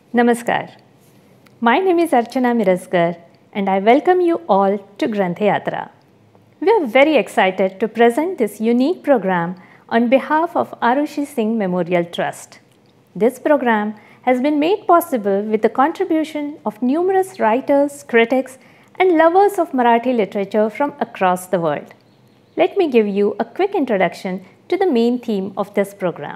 Namaskar. My name is Archana Mirasgar and I welcome you all to Granth Yatra. We are very excited to present this unique program on behalf of Arushi Singh Memorial Trust. This program has been made possible with the contribution of numerous writers, critics and lovers of Marathi literature from across the world. Let me give you a quick introduction to the main theme of this program.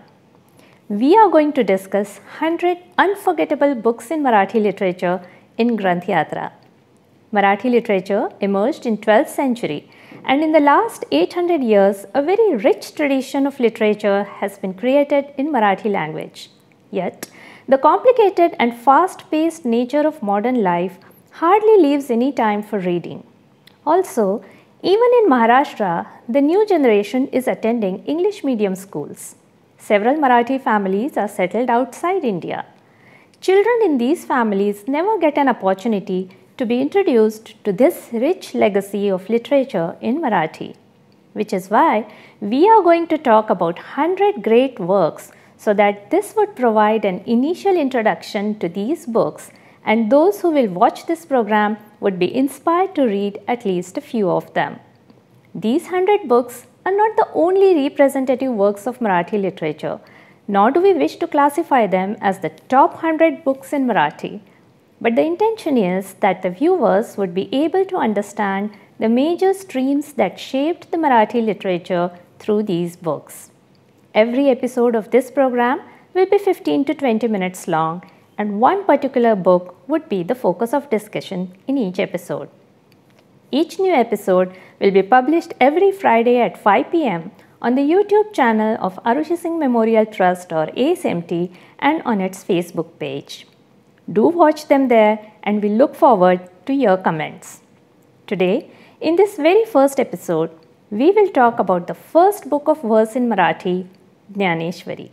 We are going to discuss 100 unforgettable books in Marathi literature in Granth Yatra. Marathi literature emerged in 12th century and in the last 800 years, a very rich tradition of literature has been created in Marathi language. Yet, the complicated and fast-paced nature of modern life hardly leaves any time for reading. Also, even in Maharashtra, the new generation is attending English medium schools. Several Marathi families are settled outside India. Children in these families never get an opportunity to be introduced to this rich legacy of literature in Marathi, which is why we are going to talk about 100 great works so that this would provide an initial introduction to these books and those who will watch this program would be inspired to read at least a few of them. These 100 books are not the only representative works of Marathi literature, nor do we wish to classify them as the top 100 books in Marathi. But the intention is that the viewers would be able to understand the major streams that shaped the Marathi literature through these books. Every episode of this program will be 15 to 20 minutes long, and one particular book would be the focus of discussion in each episode. Each new episode will be published every Friday at 5 p.m. on the YouTube channel of Arushi Singh Memorial Trust or ASMT and on its Facebook page. Do watch them there and we look forward to your comments. Today, in this very first episode, we will talk about the first book of verse in Marathi, Jnaneshwari.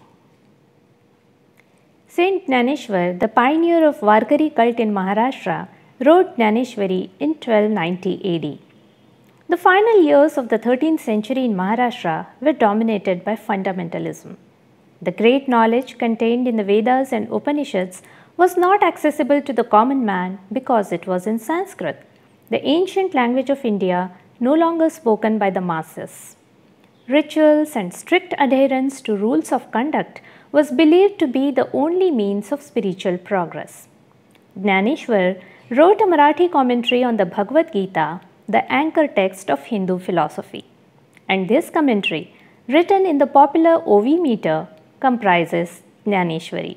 Saint Jnaneshwar, the pioneer of Warkari cult in Maharashtra, wrote Jnaneshwari in 1290 AD. The final years of the 13th century in Maharashtra were dominated by fundamentalism. The great knowledge contained in the Vedas and Upanishads was not accessible to the common man because it was in Sanskrit, the ancient language of India no longer spoken by the masses. Rituals and strict adherence to rules of conduct was believed to be the only means of spiritual progress. Jnaneshwar wrote a Marathi commentary on the Bhagavad Gita, the anchor text of Hindu philosophy. And this commentary, written in the popular OV meter, comprises Jnaneshwari.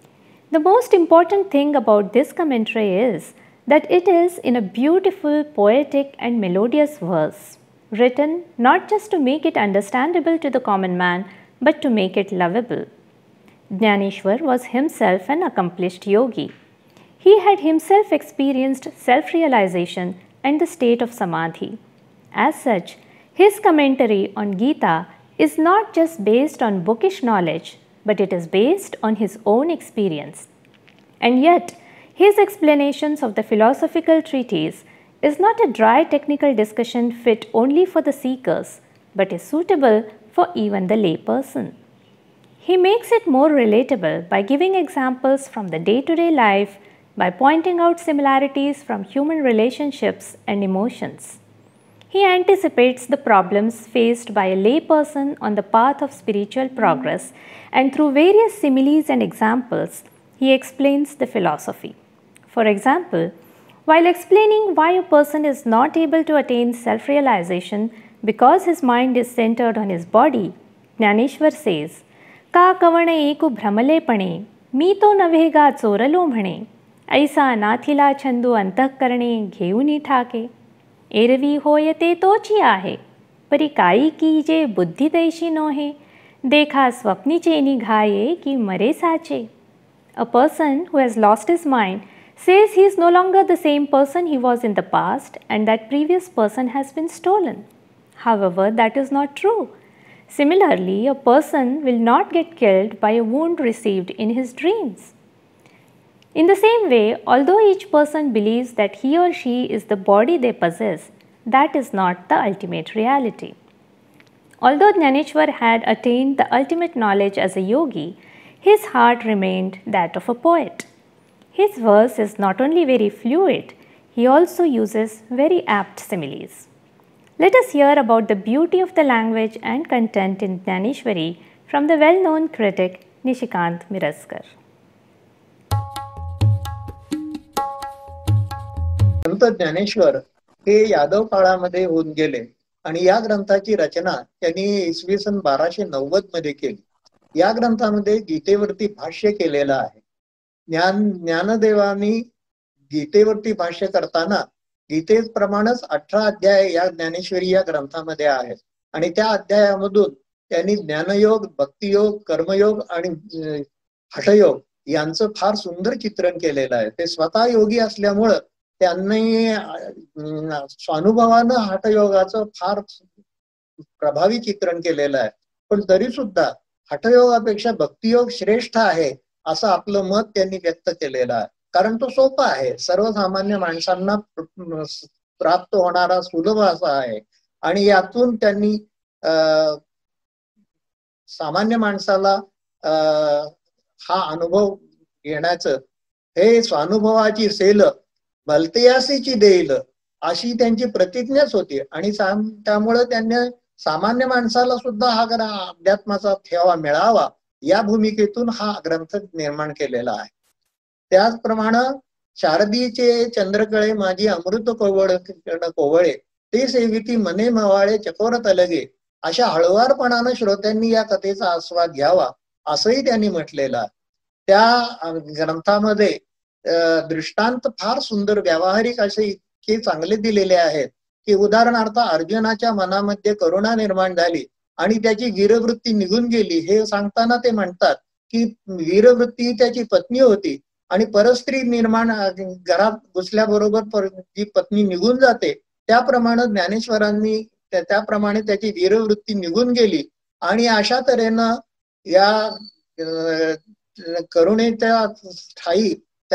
The most important thing about this commentary is that it is in a beautiful, poetic and melodious verse, written not just to make it understandable to the common man, but to make it lovable. Jnaneshwar was himself an accomplished yogi. He had himself experienced self-realization and the state of samadhi. As such, his commentary on Gita is not just based on bookish knowledge, but it is based on his own experience. And yet, his explanations of the philosophical treatise is not a dry technical discussion fit only for the seekers, but is suitable for even the layperson. He makes it more relatable by giving examples from the day-to-day life, by pointing out similarities from human relationships and emotions. He anticipates the problems faced by a layperson on the path of spiritual progress, and through various similes and examples, he explains the philosophy. For example, while explaining why a person is not able to attain self-realization because his mind is centered on his body, Jnaneshwar says, "का कवण एकु भ्रमलेपणे, मी तो नव्हे गा चोरलो म्हणे, ऐसा नाथिला छंदू अंतःकरणे घेऊनी ठाके, एरवी होय ते तोची आहे, परी काई कीजे बुद्धी दैशी नोहे, देखा स्वप्नीचे निघाये की मरे साचे." A person who has lost his mind says he is no longer the same person he was in the past and that previous person has been stolen. However, that is not true. Similarly, a person will not get killed by a wound received in his dreams. In the same way, although each person believes that he or she is the body they possess, that is not the ultimate reality. Although Jnaneshwar had attained the ultimate knowledge as a yogi, his heart remained that of a poet. His verse is not only very fluid, he also uses very apt similes. Let us hear about the beauty of the language and content in Jnaneshwari from the well-known critic Nishikant Miraskar. संत ज्ञानेश्वर हे यादव काळामध्ये होऊन गेले आणि या ग्रंथाची रचना त्यांनी इसवी सन 1290 मध्ये केली. या ग्रंथामध्ये गीतेवरती भाष्य केलेलं आहे. ज्ञानदेवानी गीतेवरती भाष्य करताना गीतेप्रमाणेच 18 अध्याय या ज्ञानेश्वरी या ग्रंथामध्ये आहेत आणि त्या अध्यायामधून त्यांनी ज्ञानयोग, भक्तियोग, कर्मयोग आणि हठयोग यांचं फार सुंदर चित्रण केलेलं आहे. ते स्वतः योगी असल्यामुळं त्यांनी स्वानुभवानं हठयोगाचं फार प्रभावी चित्रण केलेलं आहे. पण तरी सुद्धा हठयोगापेक्षा भक्तियोग श्रेष्ठ आहे असं आपलं मत त्यांनी व्यक्त केलेलं आहे. कारण तो सोपा आहे, सर्वसामान्य माणसांना प्राप्त होणारा सुलभ असा आहे आणि यातून त्यांनी सामान्य माणसाला हा अनुभव घेण्याचं, हे स्वानुभवाची सेल भलतेयासीची देईल अशी त्यांची प्रतिज्ञाच होती आणि त्यामुळे त्यांनी सामान्य माणसाला सुद्धा हा अध्यात्माचा ठेवा मिळावा या भूमिकेतून हा ग्रंथ निर्माण केलेला आहे. त्याचप्रमाणे शारदीचे चंद्रकळे माझी अमृत कोवळे ते सेविती मने मवाळे चकोर तलगे अशा हळुवारपणानं श्रोत्यांनी या कथेचा आस्वाद घ्यावा असंही त्यांनी म्हटलेलं आहे. त्या ग्रंथामध्ये दृष्टांत फार सुंदर व्यावहारिक असे इतके चांगले दिलेले आहेत की उदाहरणार्थ अर्जुनाच्या मनामध्ये करुणा निर्माण झाली आणि त्याची वीरवृत्ती निघून गेली हे सांगताना ते म्हणतात की वीरवृत्ती त्याची पत्नी होती आणि परस्त्री निर्माण घरात घुसल्याबरोबर जी पत्नी निघून जाते त्याप्रमाणे ज्ञानेश्वरांनी त्याप्रमाणे त्याची वीरवृत्ती निघून गेली आणि अशा तऱ्हेनं या करुणेच्या ठाई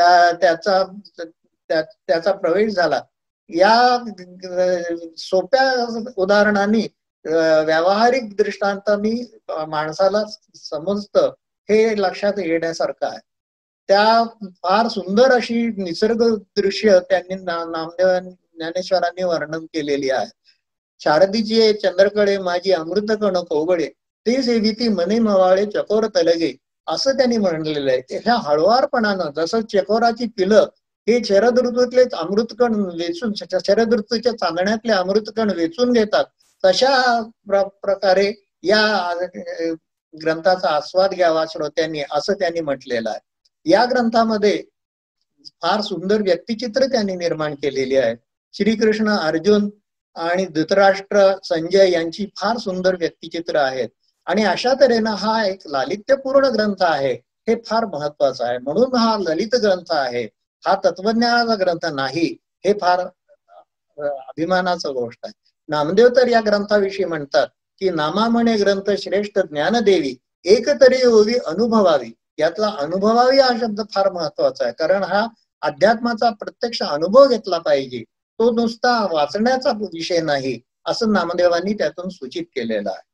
त्याचा प्रवेश झाला. या सोप्या उदाहरणांनी व्यावहारिक दृष्टांतांनी माणसाला समजतं हे लक्षात येण्यासारखं आहे. त्या फार सुंदर अशी निसर्ग दृश्य त्यांनी नामदेव ज्ञानेश्वरांनी वर्णन केलेली आहे. शारदीचे चंद्रकळे माझी अमृतकण कोवळे ते सेविती मने मवाळे चकोर तलगे असं त्यांनी म्हणलेलं आहे. ह्या हळुवारपणानं जसं चकोराची पिलं हे शरद ऋतूतले अमृतकण वेचून, शरद ऋतूच्या चांदण्यातले अमृतकण वेचून घेतात, तशा प्रकारे या ग्रंथाचा आस्वाद घ्यावा श्रोत्यांनी असं त्यांनी म्हटलेलं आहे. या ग्रंथामध्ये फार सुंदर व्यक्तिचित्र त्यांनी निर्माण केलेली आहे. श्रीकृष्ण, अर्जुन आणि धृतराष्ट्र, संजय यांची फार सुंदर व्यक्तिचित्र आहेत आणि अशा तऱ्हेनं हा एक लालित्यपूर्ण ग्रंथ आहे. हे फार महत्वाचं आहे. म्हणून हा ललित ग्रंथ आहे, हा तत्वज्ञानाचा ग्रंथ नाही. हे फार अभिमानाचं गोष्ट आहे. नामदेव तर या ग्रंथाविषयी म्हणतात की नामा म्हणे ग्रंथ श्रेष्ठ ज्ञानदेवी एक तरी ओवी अनुभवावी. यातला अनुभवावी हा शब्द फार महत्वाचा आहे, कारण हा अध्यात्माचा प्रत्यक्ष अनुभव घेतला पाहिजे, तो नुसता वाचण्याचा विषय नाही असं नामदेवांनी त्यातून सूचित केलेलं आहे.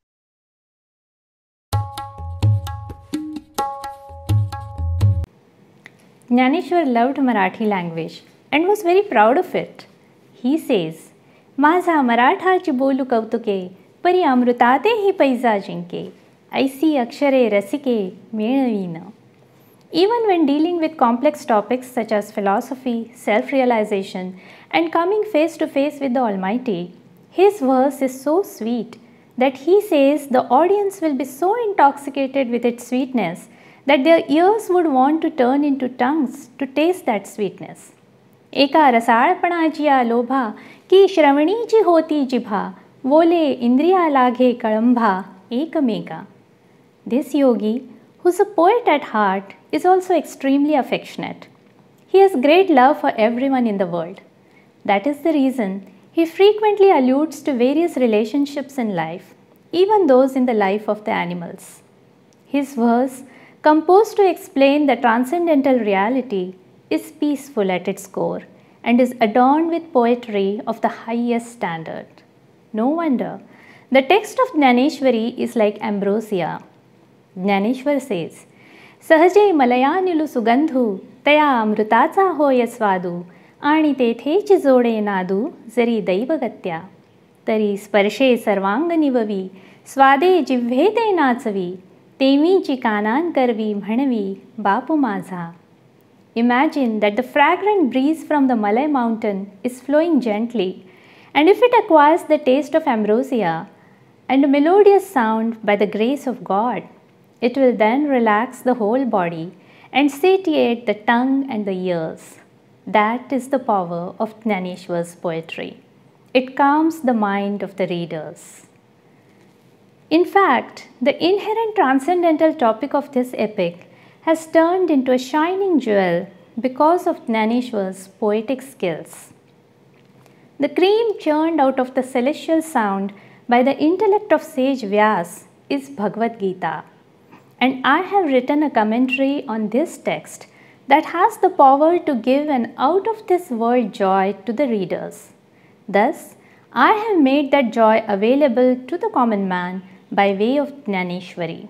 Jnaneshwar loved Marathi language and was very proud of it. He says, माझा मराठाची बोलू कौतुके, परी अमृताते ही पैजा जिंके, ऐसी अक्षरे रसिके मेळवीन. Even when dealing with complex topics such as philosophy, self-realization, and coming face to face with the Almighty, his verse is so sweet that he says the audience will be so intoxicated with its sweetness that their ears would want to turn into tongues to taste that sweetness. एका रसाळपणाची या लोभा की श्रवणीची होती जिभा, बोले इंद्रिया लागे कळंभा एकमेका. This yogi, who is a poet at heart, is also extremely affectionate. He has great love for everyone in the world. That is the reason he frequently alludes to various relationships in life, even those in the life of the animals. His verse, composed to explain the transcendental reality, is peaceful at its core and is adorned with poetry of the highest standard. No wonder the text of Jnaneshwari is like ambrosia. Jnaneshwar says, सहजे मलयानिलु सुगंधु तया अमृताचा होय स्वादू, आणि तेथेच जोडे नादू, जरी दैवगत्या. तरी स्पर्शे सर्वांग निववी, स्वादे जिव्हे ते नाचवी, तेवीची कानान करवी म्हणवी बापू माझा. Imagine that the fragrant breeze from the Malay mountain is flowing gently, and if it acquires the taste of ambrosia and a melodious sound by the grace of God, it will then relax the whole body and satiate the tongue and the ears. That is the power of Jnaneshwar's poetry. It calms the mind of the readers. In fact, the inherent transcendental topic of this epic has turned into a shining jewel because of Jnaneshwar's poetic skills. The cream churned out of the celestial sound by the intellect of sage Vyas is Bhagavad Gita, and I have written a commentary on this text that has the power to give an out-of-this-world joy to the readers. Thus, I have made that joy available to the common man by way of Jnaneshwari.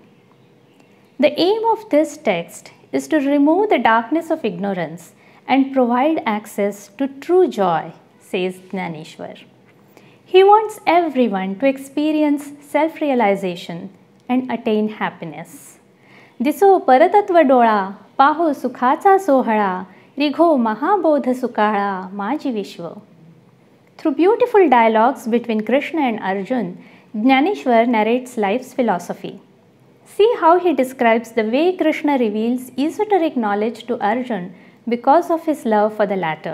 The aim of this text is to remove the darkness of ignorance and provide access to true joy, says Jnaneshwar. He wants everyone to experience self-realization and attain happiness. दिसो परतत्व डोळा, पाहो सुखाचा सोहळा, रिघो महाबोध सुकाळा, माझी विश्व. Through beautiful dialogues between Krishna and Arjun, Jnaneshwar narrates life's philosophy. See how he describes the way Krishna reveals esoteric knowledge to Arjun because of his love for the latter.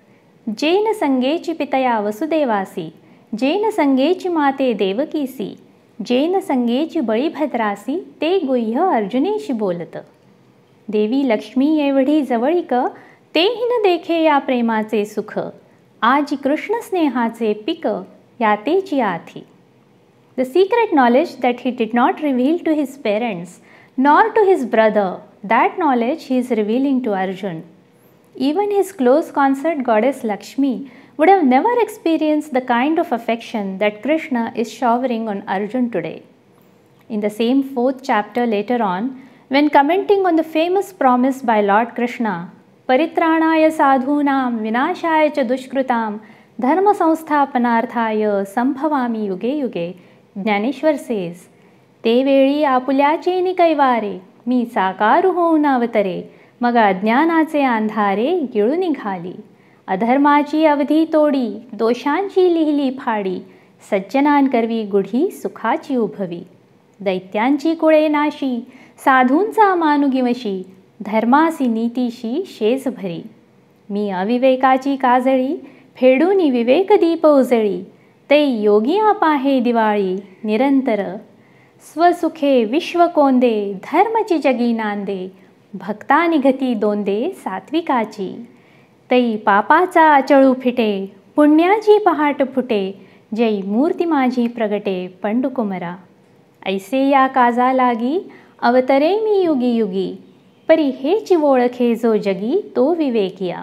Jena sangechi pitaya vasudevasi, jena sangechi mate devakisi, jena sangechi balibhadrasi, te गुह्य अर्जुनेशी बोलत. देवी लक्ष्मी एवढी जवळीक, तेही न देखे या प्रेमाचे सुख, आजी कृष्ण स्नेहाचे पिक, यातेची आथी. The secret knowledge that he did not reveal to his parents nor to his brother, that knowledge he is revealing to Arjun. Even his close consort goddess Lakshmi would have never experienced the kind of affection that Krishna is showering on Arjun today. In the same 4th chapter later on, when commenting on the famous promise by Lord Krishna, Paritranaya sadhunam vinashaya cha dushkrutam dharma samsthapanarthaya sambhavami yuge yuge, Jnaneshwar says, ते वेळी आपुल्याचे कैवारे, मी साकार होऊन अवतरे, मग अज्ञानाचे अंधारे गिळू निघाली. अधर्माची अवधी तोडी, दोषांची लिहिली फाडी, सज्जनान करवी गुढी सुखाची उभवी. दैत्यांची कुळे नाशी, साधूंचा मानुगिवशी, धर्मासी नीतीशी शेज भरी. मी अविवेकाची काजळी, फेडूनी विवेक दीप उजळी, ते योगी पाहे दिवाळी निरंतर. स्वसुखे विश्व कोंदे, धर्मची जगी नांदे, भक्ता निघती दोंदे सात्विकाची. तै पापाचा अचळू फिटे, पुण्याची पहाट फुटे, जै मूर्ती माझी प्रगटे पंडुकुमरा. ऐसे या काजा लागी, अवतरे मी युगी युगी, परी हेची ओळखे जो जगी तो विवेकिया.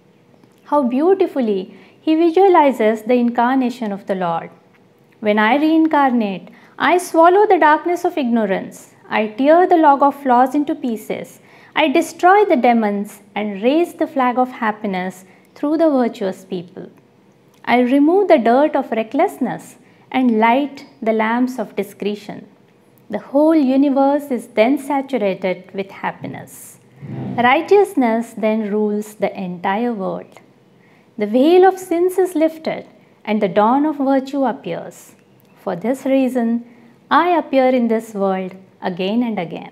How beautifully he visualizes the incarnation of the Lord. When I reincarnate, I swallow the darkness of ignorance. I tear the log of flaws into pieces. I destroy the demons and raise the flag of happiness through the virtuous people. I remove the dirt of recklessness and light the lamps of discretion. The whole universe is then saturated with happiness. Righteousness then rules the entire world. The veil of sins is lifted and the dawn of virtue appears. For this reason, I appear in this world again and again.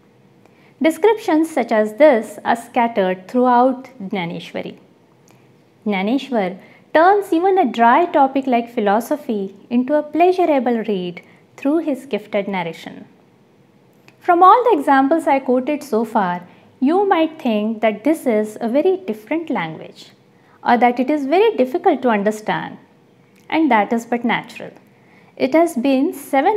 Descriptions such as this are scattered throughout Jnaneshwari. Jnaneshwar turns even a dry topic like philosophy into a pleasurable read through his gifted narration. From all the examples I quoted so far, you might think that this is a very different language, or that it is very difficult to understand, and that is but natural. It has been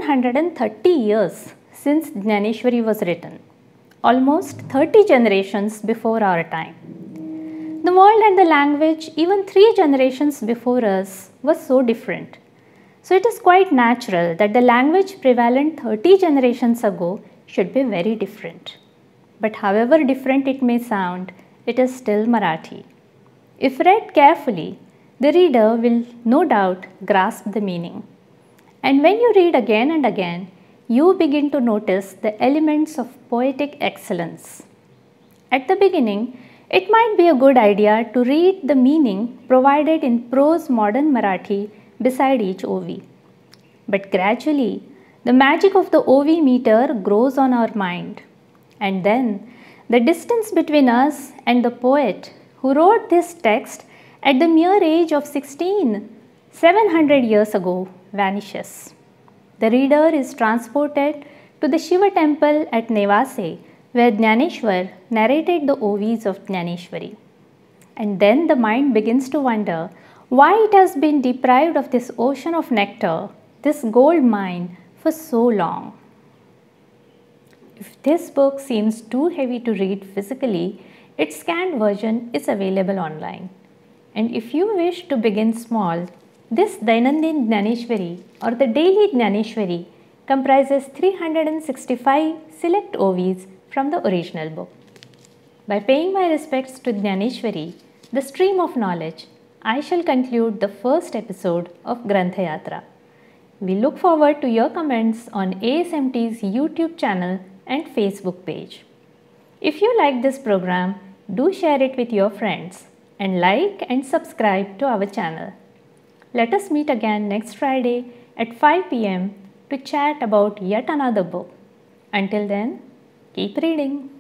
730 years since Jnaneshwari was written, almost 30 generations before our time. The world and the language, even 3 generations before us, was so different. So it is quite natural that the language prevalent 30 generations ago should be very different. But however different it may sound, it is still Marathi. If read carefully, the reader will no doubt grasp the meaning. And when you read again and again, you begin to notice the elements of poetic excellence. At the beginning, it might be a good idea to read the meaning provided in prose modern Marathi beside each OV. But gradually, the magic of the OV meter grows on our mind. And then, the distance between us and the poet who wrote this text at the mere age of 16, 700 years ago, vanishes. The reader is transported to the Shiva temple at Nevase, where Jnaneshwar narrated the OVs of Jnaneshwari. And then the mind begins to wonder why it has been deprived of this ocean of nectar, this gold mine, for so long. If this book seems too heavy to read physically, its scanned version is available online. And if you wish to begin small, this Dainandin Jnaneshwari or the Daily Jnaneshwari comprises 365 select OVs from the original book. By paying my respects to Jnaneshwari, the stream of knowledge, I shall conclude the first episode of Grantha Yatra. We look forward to your comments on ASMT's YouTube channel and Facebook page. If you like this program, do share it with your friends and like and subscribe to our channel. Let us meet again next Friday at 5 p.m. to chat about yet another book. Until then, keep reading.